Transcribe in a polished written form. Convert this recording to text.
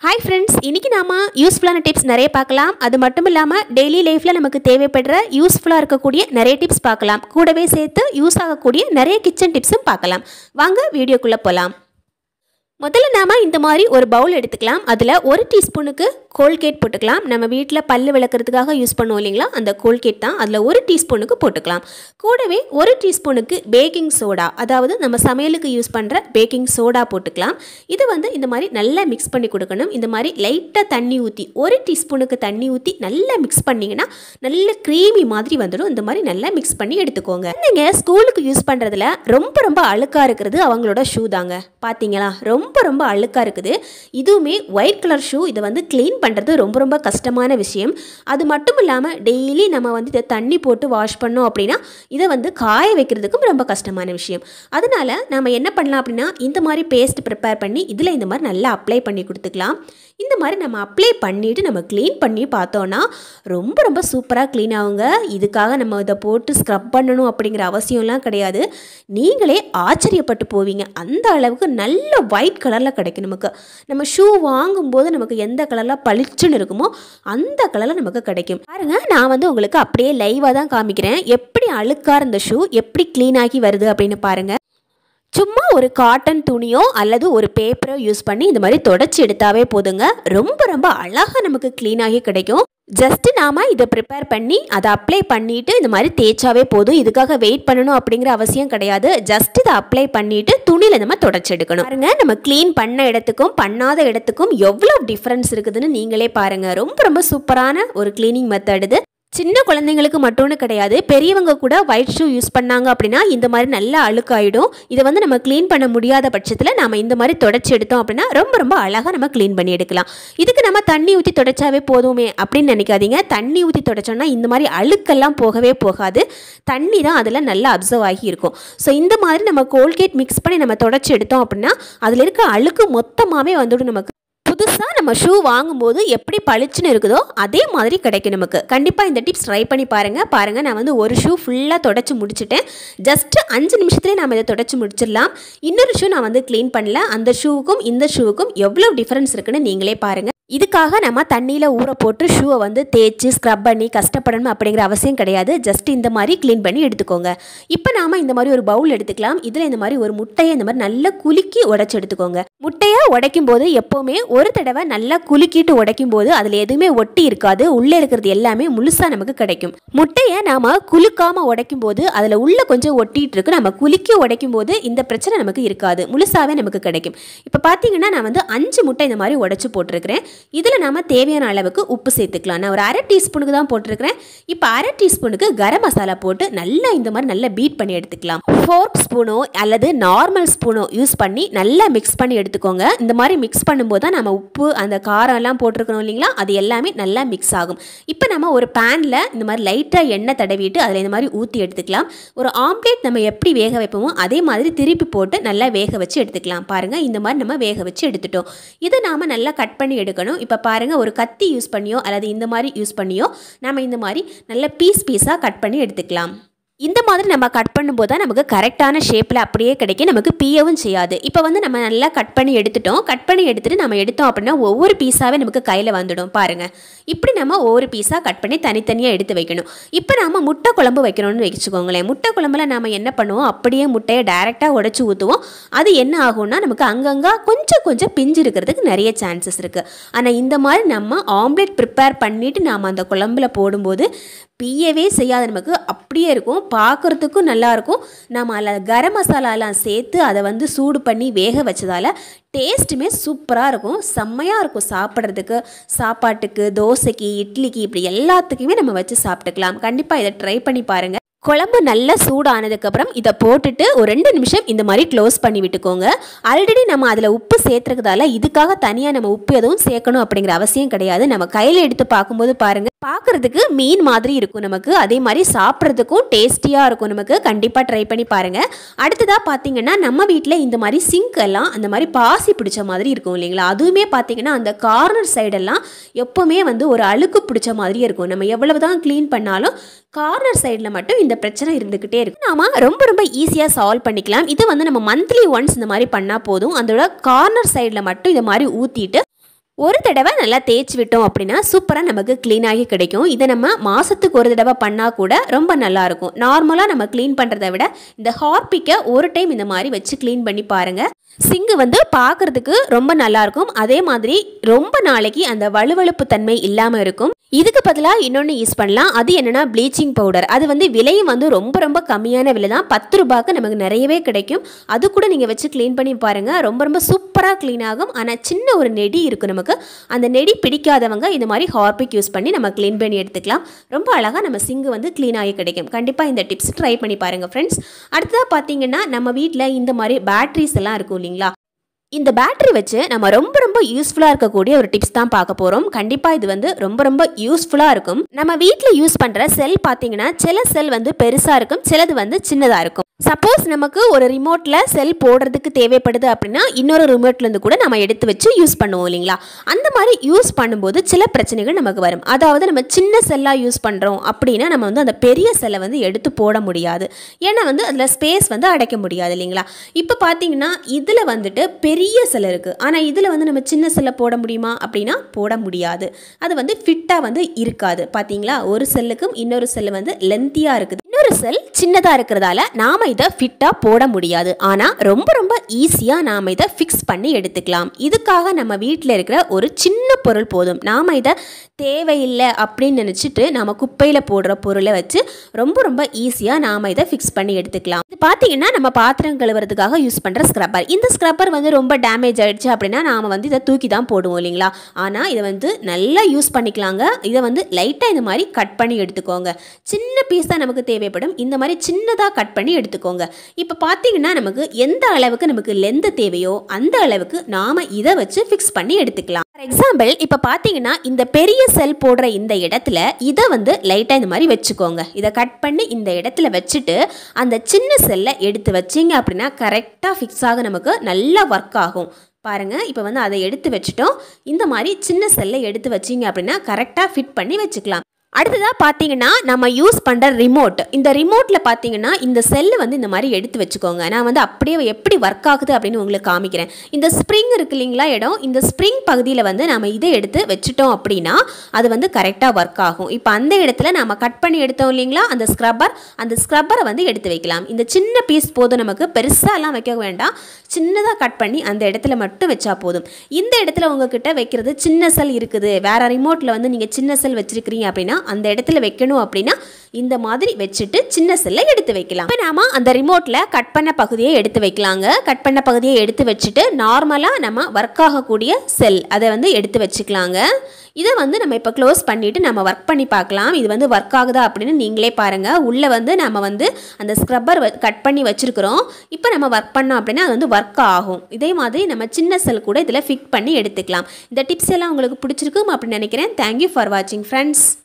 Hi friends, இன்னைக்கு நாம யூஸ்ஃபுல்லான டிப்ஸ் நிறைய பார்க்கலாம். அது மட்டும் இல்லாம டெய்லி லைஃப்ல நமக்கு தேவைப்படுற யூஸ்ஃபுல்லா இருக்கக்கூடிய நிறைய டிப்ஸ் பார்க்கலாம். கூடவே சேர்த்து யூஸ் ஆகக்கூடிய நிறைய கிச்சன் டிப்ஸும் பார்க்கலாம். வாங்க வீடியோக்குள்ள போலாம். முதல்ல நாம இந்த மாதிரி ஒரு பவுல் எடுத்துக்கலாம். அதில் 1 டீஸ்பூனுக்கு கோல்கேட் போட்டுக்கலாம். நம்ம வீட்டில் பல்லு விளக்குறதுக்காக யூஸ் பண்ணுவோம் இல்லைங்களா, அந்த கோல்கேட் தான். அதில் 1 டீஸ்பூனுக்கு போட்டுக்கலாம். கூடவே 1 டீஸ்பூனுக்கு பேக்கிங் சோடா, அதாவது நம்ம சமையலுக்கு யூஸ் பண்ணுற பேக்கிங் சோடா போட்டுக்கலாம். இது இந்த மாதிரி நல்லா மிக்ஸ் பண்ணி கொடுக்கணும். இந்த மாதிரி லைட்டாக தண்ணி ஊற்றி 1 டீஸ்பூனுக்கு தண்ணி ஊற்றி நல்லா மிக்ஸ் பண்ணிங்கன்னா நல்ல க்ரீமி மாதிரி வந்துடும். இந்த மாதிரி நல்லா மிக்ஸ் பண்ணி எடுத்துக்கோங்க. நீங்கள் ஸ்கூலுக்கு யூஸ் பண்ணுறதுல ரொம்ப அழுக்காக இருக்கிறது அவங்களோட ஷூ தாங்க. பார்த்தீங்களா, ரொம்ப அழுக்காக இருக்குது. இதுவுமே ஒயிட் கலர் ஷூ. இதை க்ளீன் பண்ணுறது ரொம்ப கஷ்டமான விஷயம். அது மட்டும் இல்லாமல் டெய்லி நம்ம இதை தண்ணி போட்டு வாஷ் பண்ணோம் அப்படின்னா இதை காய வைக்கிறதுக்கும் ரொம்ப கஷ்டமான விஷயம். அதனால் நம்ம என்ன பண்ணலாம் அப்படின்னா, இந்த மாதிரி பேஸ்ட் ப்ரிப்பேர் பண்ணி இதில் இந்த மாதிரி நல்லா அப்ளை பண்ணி கொடுத்துக்கலாம். இந்த மாதிரி நம்ம அப்ளை பண்ணிவிட்டு நம்ம க்ளீன் பண்ணி பார்த்தோன்னா ரொம்ப சூப்பராக க்ளீன் ஆகுங்க. இதுக்காக நம்ம இதை போட்டு ஸ்க்ரப் பண்ணணும் அப்படிங்கிற அவசியம்லாம் கிடையாது. நீங்களே ஆச்சரியப்பட்டு போவீங்க. அந்த அளவுக்கு நல்ல ஒயிட் கலரில் கிடைக்கும். நமக்கு நம்ம ஷூ வாங்கும்போது நமக்கு எந்த கலரில் பளிச்சுன்னு இருக்குமோ அந்த கலரில் நமக்கு கிடைக்கும். பாருங்க, நான் உங்களுக்கு அப்படியே லைவாக தான் காமிக்கிறேன். எப்படி அழுக்காக இருந்த ஷூ எப்படி க்ளீன் ஆகி வருது அப்படின்னு பாருங்கள். சும்மா ஒரு காட்டன் துணியோ அல்லது ஒரு பேப்பரோ யூஸ் பண்ணி இந்த மாதிரி தொடச்சி எடுத்தாவே போதுங்க. ரொம்ப அழகாக நமக்கு க்ளீன் ஆகி கிடைக்கும். ஜஸ்ட் நாம இதை ப்ரிப்பேர் பண்ணி அதை அப்ளை பண்ணிட்டு இந்த மாதிரி தேய்ச்சாவே போதும். இதுக்காக வெயிட் பண்ணணும் அப்படிங்கிற அவசியம் கிடையாது. ஜஸ்ட் இதை அப்ளை பண்ணிட்டு துணியில நம்ம தொடச்சி எடுக்கணும். பாருங்க, நம்ம க்ளீன் பண்ண இடத்துக்கும் பண்ணாத இடத்துக்கும் எவ்வளோ டிஃப்ரென்ஸ் இருக்குதுன்னு நீங்களே பாருங்க. ரொம்ப சூப்பரான ஒரு க்ளீனிங் மெத்தட் இது. சின்ன குழந்தைங்களுக்கு மட்டும்னு கிடையாது, பெரியவங்க கூட ஒயிட் ஷூ யூஸ் பண்ணாங்க அப்படின்னா இந்த மாதிரி நல்லா அழுக்காயிடும். இதை நம்ம க்ளீன் பண்ண முடியாத பட்சத்தில் நம்ம இந்த மாதிரி தொடச்சி எடுத்தோம் அப்படின்னா ரொம்ப அழகாக நம்ம க்ளீன் பண்ணி எடுக்கலாம். இதுக்கு நம்ம தண்ணி ஊற்றி தொடச்சாவே போதுமே அப்படின்னு நினைக்காதீங்க. தண்ணி ஊற்றி தொடச்சோன்னா இந்த மாதிரி அழுக்கெல்லாம் போகவே போகாது. தண்ணி தான் அதில் நல்லா அப்சர்வ் ஆகி இருக்கும். ஸோ இந்த மாதிரி நம்ம கோல்கேட் மிக்ஸ் பண்ணி நம்ம தொடச்சி எடுத்தோம் அப்படின்னா அதில் இருக்க அழுக்கு மொத்தமாகவே வந்துடும். நமக்கு புதுசாக நம்ம ஷூ வாங்கும்போது எப்படி பளிச்சுன்னு இருக்குதோ அதே மாதிரி கிடைக்கும் நமக்கு. கண்டிப்பாக இந்த டிப்ஸ் ட்ரை பண்ணி பாருங்கள். நான் ஒரு ஷூ ஃபுல்லாக தொடச்சி முடிச்சிட்டேன். ஜஸ்ட் 5 நிமிஷத்துலேயே நம்ம இதை தொடச்சி முடிச்சிடலாம். இன்னொரு ஷூ நான் க்ளீன் பண்ணல. அந்த ஷூவுக்கும் இந்த ஷூவுக்கும் எவ்வளோ டிஃப்ரென்ஸ் இருக்குன்னு நீங்களே பாருங்கள். இதுக்காக நம்ம தண்ணியில் ஊற போட்டு ஷூவை தேய்ச்சி ஸ்க்ரப் பண்ணி கஷ்டப்படணும் அப்படிங்கிற அவசியம் கிடையாது. ஜஸ்ட் இந்த மாதிரி க்ளீன் பண்ணி எடுத்துக்கோங்க. இப்போ நாம் இந்த மாதிரி ஒரு பவுல் எடுத்துக்கலாம். இதில் இந்த மாதிரி ஒரு முட்டையை இந்த மாதிரி நல்லா குலுக்கி உடைச்சி எடுத்துக்கோங்க. முட்டையை உடைக்கும் போது எப்போவுமே ஒரு தடவை நல்லா குலுக்கிட்டு உடைக்கும் போது அதில் எதுவுமே ஒட்டி இருக்காது. உள்ளே இருக்கிறது எல்லாமே முழுசாக நமக்கு கிடைக்கும். முட்டையை நாம் குலுக்காமல் உடைக்கும் போது அதில் உள்ள கொஞ்சம் ஒட்டிகிட்டு இருக்கு. நம்ம குலுக்கி உடைக்கும் போது இந்த பிரச்சனை நமக்கு இருக்காது. முழுசாகவே நமக்கு கிடைக்கும். இப்போ பார்த்தீங்கன்னா நான் 5 முட்டை இந்த மாதிரி உடைச்சி போட்டிருக்கிறேன். இதில் நாம் தேவையான அளவுக்கு உப்பு சேர்த்துக்கலாம். நான் ஒரு 1/2 டீஸ்பூனுக்கு தான் போட்டிருக்கிறேன். இப்போ 1/2 டீஸ்பூனுக்கு கரம் மசாலா போட்டு நல்லா இந்த மாதிரி நல்லா பீட் பண்ணி எடுத்துக்கலாம். ஃபோர்க் ஸ்பூனோ அல்லது நார்மல் ஸ்பூனோ யூஸ் பண்ணி நல்லா மிக்ஸ் பண்ணி எடுத்துக்கோங்க. இந்த மாதிரி மிக்ஸ் பண்ணும்போது தான் நம்ம உப்பு அந்த காரம் எல்லாம் போட்டிருக்கணும் இல்லைங்களா, அது எல்லாமே நல்லா மிக்ஸ் ஆகும். இப்போ நம்ம ஒரு பேனில் இந்த மாதிரி லைட்டாக எண்ணெய் தடவிட்டு அதில் இந்த மாதிரி ஊற்றி எடுத்துக்கலாம். ஒரு ஆம்லேட் நம்ம எப்படி வேக வைப்போமோ அதே மாதிரி திருப்பி போட்டு நல்லா வேக வச்சு எடுத்துக்கலாம். பாருங்கள், இந்த மாதிரி நம்ம வேக வச்சு எடுத்துட்டோம். இதை நாம் நல்லா கட் பண்ணி எடுக்கணும். இப்போ பாருங்கள், ஒரு கத்தி யூஸ் பண்ணியோ அல்லது இந்த மாதிரி யூஸ் பண்ணியோ நம்ம இந்த மாதிரி நல்ல பீஸாக கட் பண்ணி எடுத்துக்கலாம். இந்த மாதிரி நம்ம கட் பண்ணும்போது தான் நமக்கு கரெக்டான ஷேப்பில் அப்படியே கிடைக்கும். நமக்கு பீயவும் செய்யாது. இப்போ நம்ம நல்லா கட் பண்ணி எடுத்துட்டோம். கட் பண்ணி எடுத்துகிட்டு நம்ம எடுத்தோம் அப்படின்னா ஒவ்வொரு பீஸாகவே நமக்கு கையில் வந்துடும். பாருங்கள், இப்படி நம்ம ஒவ்வொரு பீஸாக கட் பண்ணி தனித்தனியாக எடுத்து வைக்கணும். இப்போ நம்ம முட்டை குழம்பு வைக்கணும்னு வச்சுக்கோங்களேன். முட்டை குழம்புல நம்ம என்ன பண்ணுவோம், அப்படியே முட்டையை டைரெக்டாக உடைச்சி ஊற்றுவோம். அது என்ன ஆகும்னா நமக்கு அங்கங்கே கொஞ்சம் பிஞ்சு இருக்கிறதுக்கு நிறைய சான்சஸ் இருக்குது. ஆனால் இந்த மாதிரி நம்ம ஆம்லேட் ப்ரிப்பேர் பண்ணிவிட்டு நாம் அந்த குழம்புல போடும்போது பியவே செய்யாத நமக்கு அப்படியே இருக்கும். பார்க்குறதுக்கும் நல்லாயிருக்கும். நம்ம அதில் கரம் மசாலாலாம் சேர்த்து அதை சூடு பண்ணி வேக வச்சதால் டேஸ்ட்டுமே சூப்பராக இருக்கும். செம்மையாக இருக்கும் சாப்பிட்றதுக்கு. சாப்பாட்டுக்கு, தோசைக்கு, இட்லிக்கு, இப்படி எல்லாத்துக்குமே நம்ம வச்சு சாப்பிட்டுக்கலாம். கண்டிப்பாக இதை ட்ரை பண்ணி பாருங்கள். குழம்பு நல்லா சூடானதுக்கப்புறம் இதை போட்டுட்டு ஒரு 2 நிமிஷம் இந்த மாதிரி க்ளோஸ் பண்ணி விட்டுக்கோங்க. ஆல்ரெடி நம்ம அதில் உப்பு சேர்த்துறதால இதுக்காக தனியாக நம்ம உப்பு எதுவும் சேர்க்கணும் அப்படிங்கிற அவசியம் கிடையாது. நம்ம கையில் எடுத்து பார்க்கும்போது பாருங்கள், பார்க்குறதுக்கு மீன் மாதிரி இருக்கும் நமக்கு. அதே மாதிரி சாப்பிட்றதுக்கும் டேஸ்டியாக இருக்கும் நமக்கு. கண்டிப்பாக ட்ரை பண்ணி பாருங்கள். அடுத்ததாக பார்த்தீங்கன்னா நம்ம வீட்டில் இந்த மாதிரி சிங்க் எல்லாம் அந்த மாதிரி பாசி பிடிச்ச மாதிரி இருக்கும் இல்லைங்களா, அதுவுமே பார்த்தீங்கன்னா அந்த கார்னர் சைடெல்லாம் எப்போவுமே ஒரு அழுக்கு பிடிச்ச மாதிரியே இருக்கும். நம்ம எவ்வளவு தான் க்ளீன் பண்ணாலும் கார்னர் சைடில் மட்டும் இந்த பிரச்சனை இருந்துக்கிட்டே இருக்கும். நாம ரொம்ப ஈஸியாக சால்வ் பண்ணிக்கலாம். இது நம்ம மந்த்லி ஒன்ஸ் இந்த மாதிரி பண்ணால் போதும். அதோட கார்னர் சைடில் மட்டும் இதை மாதிரி ஊற்றிட்டு ஒரு தடவை நல்லா தேய்ச்சி விட்டோம் அப்படின்னா சூப்பராக நமக்கு க்ளீன் ஆகி கிடைக்கும். இதை நம்ம மாதத்துக்கு ஒரு தடவை பண்ணால் கூட ரொம்ப நல்லாயிருக்கும். நார்மலாக நம்ம க்ளீன் பண்ணுறதை விட இந்த ஹார்பிக்கை ஒரு டைம் இந்த மாதிரி வச்சு க்ளீன் பண்ணி பாருங்கள். சிங்கு வந்து பார்க்குறதுக்கு ரொம்ப நல்லாயிருக்கும். அதே மாதிரி ரொம்ப நாளைக்கு அந்த வழுவழுப்பு தன்மை இல்லாமல் இருக்கும். இதுக்கு பதிலாக இன்னொன்று யூஸ் பண்ணலாம். அது என்னென்னா ப்ளீச்சிங் பவுடர். அது வந்து விலையும் வந்து ரொம்ப ரொம்ப கம்மியான விலை தான். 10 ரூபாய்க்கு நமக்கு நிறையவே கிடைக்கும். அது கூட நீங்கள் வச்சு க்ளீன் பண்ணி பாருங்கள். ரொம்ப ரொம்ப சூப்பராக க்ளீன் ஆகும். ஆனால் சின்ன ஒரு நெடி இருக்கும் நமக்கு. அந்த நெடி பிடிக்காதவங்க இந்த மாதிரி ஹார்பிக் யூஸ் பண்ணி நம்ம க்ளீன் பண்ணி எடுத்துக்கலாம். ரொம்ப அழகாக நம்ம சிங்கு வந்து க்ளீன் ஆகி கிடைக்கும். கண்டிப்பாக இந்த டிப்ஸ் ட்ரை பண்ணி பாருங்கள் ஃப்ரெண்ட்ஸ். அடுத்ததாக பார்த்தீங்கன்னா நம்ம வீட்டில் இந்த மாதிரி பேட்ரிஸ் எல்லாம் இருக்கும் இல்லைங்களா? இந்த பேட்டரி வச்சு நம்ம ரொம்ப ரொம்ப யூஸ்ஃபுல்லாக இருக்கக்கூடிய ஒரு டிப்ஸ் தான் பார்க்க போகிறோம். கண்டிப்பாக இது வந்து ரொம்ப ரொம்ப யூஸ்ஃபுல்லாக இருக்கும். நம்ம வீட்டில் யூஸ் பண்ணுற செல் பார்த்தீங்கன்னா சில செல் வந்து பெருசாக இருக்கும், சிலது வந்து சின்னதாக இருக்கும். சப்போஸ் நமக்கு ஒரு ரிமோட்டில் செல் போடுறதுக்கு தேவைப்படுது அப்படின்னா இன்னொரு ரிமோட்லேருந்து கூட நம்ம எடுத்து வச்சு யூஸ் பண்ணுவோம் இல்லைங்களா? அந்த மாதிரி யூஸ் பண்ணும்போது சில பிரச்சனைகள் நமக்கு வரும். அதாவது நம்ம சின்ன செல்லாக யூஸ் பண்ணுறோம் அப்படின்னா நம்ம வந்து அந்த பெரிய செல்லை வந்து எடுத்து போட முடியாது. ஏன்னா வந்து அதில் ஸ்பேஸ் வந்து அடைக்க முடியாது இல்லைங்களா? இப்போ பார்த்தீங்கன்னா இதில் வந்துட்டு பெரிய செல் இருக்குது. ஆனால் இதில் வந்து நம்ம சின்ன செல்லை போட முடியுமா அப்படின்னா போட முடியாது. அது வந்து ஃபிட்டாக வந்து இருக்காது. பார்த்தீங்களா? ஒரு செல்லுக்கும் இன்னொரு செல்லு வந்து லென்த்தியாக இருக்குது. இன்னொரு செல் சின்னதாக இருக்கிறதால நாம் இதை ஃபிட்டாக போட முடியாது. ஆனால் ரொம்ப ரொம்ப ஈஸியாக நாம் இதை ஃபிக்ஸ் பண்ணி எடுத்துக்கலாம். இதுக்காக நம்ம வீட்டில் இருக்கிற ஒரு சின்ன பொருள் போதும். நாம் இதை தேவையில்லை அப்படின்னு நினச்சிட்டு நம்ம குப்பையில் போடுற பொருளை வச்சு ரொம்ப ரொம்ப ஈஸியாக நாம் இதை ஃபிக்ஸ் பண்ணி எடுத்துக்கலாம். இது பார்த்தீங்கன்னா நம்ம பாத்திரம் கழுவுறதுக்காக யூஸ் பண்ணுற ஸ்க்ரப்பர். இந்த ஸ்க்ரப்பர் வந்து ரொம்ப டேமேஜ் ஆகிடுச்சு அப்படின்னா நாம் வந்து இதை தூக்கி தான் போடுவோம் இல்லைங்களா? ஆனால் இதை வந்து நல்லா யூஸ் பண்ணிக்கலாங்க. இதை வந்து லைட்டாக இந்த மாதிரி கட் பண்ணி எடுத்துக்கோங்க. சின்ன பீஸ் தான் நமக்கு தேவைப்படும். இந்த மாதிரி சின்னதாக கட் பண்ணி எடுத்துக்கோங்க. இப்போ பார்த்தீங்கன்னா நமக்கு எந்த அளவுக்கு நமக்கு லென்த் தேவையோ அந்த அளவுக்கு நாம் இதை வச்சு ஃபிக்ஸ் பண்ணி எடுத்துக்கலாம். ஃபார் எக்ஸாம்பிள் இப்போ பார்த்தீங்கன்னா இந்த பெரிய செல் போடுற இந்த இடத்துல இதை வந்து லைட்டாக இந்த மாதிரி வச்சுக்கோங்க. இதை கட் பண்ணி இந்த இடத்துல வச்சுட்டு அந்த சின்ன செல்லை எடுத்து வச்சிங்க அப்படின்னா கரெக்டாக ஃபிக்ஸ் ஆக நமக்கு நல்லா ஒர்க் ஆகும். பாருங்கள், இப்போ வந்து அதை எடுத்து வச்சுட்டோம். இந்த மாதிரி சின்ன செல்லை எடுத்து வச்சிங்க அப்படின்னா கரெக்டாக ஃபிட் பண்ணி வச்சுக்கலாம். அடுத்ததாக பார்த்தீங்கன்னா நம்ம யூஸ் பண்ணுற ரிமோட். இந்த ரிமோட்டில் பார்த்தீங்கன்னா இந்த செல்லு வந்து இந்த மாதிரி எடுத்து வச்சுக்கோங்க. நான் வந்து அப்படியே எப்படி ஒர்க் ஆகுது அப்படின்னு உங்களுக்கு காமிக்கிறேன். இந்த ஸ்ப்ரிங் இருக்கு இல்லைங்களா இடம், இந்த ஸ்ப்ரிங் பகுதியில் வந்து நம்ம இதை எடுத்து வச்சுட்டோம் அப்படின்னா அது வந்து கரெக்டாக ஒர்க் ஆகும். இப்போ அந்த இடத்துல நம்ம கட் பண்ணி எடுத்தோம் இல்லைங்களா அந்த ஸ்க்ரப்பரை வந்து எடுத்து வைக்கலாம். இந்த சின்ன பீஸ் போதும், நமக்கு பெருசாலாம் வைக்க வேண்டாம். சின்னதாக கட் பண்ணி அந்த இடத்துல மட்டும் வச்சா போதும். இந்த இடத்துல உங்ககிட்ட வைக்கிறது சின்ன செல் இருக்குது, வேறு ரிமோட்டில் வந்து நீங்கள் சின்ன செல் வச்சுருக்கிறீங்க அப்படின்னா அந்த இடத்துல வைக்கணும் அப்படின்னா இந்த மாதிரி வச்சுட்டு சின்ன செல்லை எடுத்து வைக்கலாம். இப்போ நாம அந்த ரிமோட்டில் கட் பண்ண பகுதியை எடுத்து வைக்கலாங்க. கட் பண்ண பகுதியை எடுத்து வச்சுட்டு நார்மலாக நம்ம ஒர்க் ஆகக்கூடிய செல் அதை வந்து எடுத்து வச்சுக்கலாங்க. இதை வந்து நம்ம இப்போ க்ளோஸ் பண்ணிவிட்டு நம்ம ஒர்க் பண்ணி பார்க்கலாம். இது வந்து ஒர்க் ஆகுதா அப்படின்னு நீங்களே பாருங்கள். உள்ளே வந்து நம்ம வந்து அந்த ஸ்க்ரப்பர் கட் பண்ணி வச்சுருக்கிறோம். இப்போ நம்ம ஒர்க் பண்ணோம் அப்படின்னா அது வந்து ஒர்க் ஆகும். இதே மாதிரி நம்ம சின்ன செல் கூட இதில் ஃபிட் பண்ணி எடுத்துக்கலாம். இந்த டிப்ஸ் எல்லாம் உங்களுக்கு பிடிச்சிருக்கும் அப்படின்னு நினைக்கிறேன். தேங்க்யூ ஃபார் வாட்சிங் ஃப்ரெண்ட்ஸ்.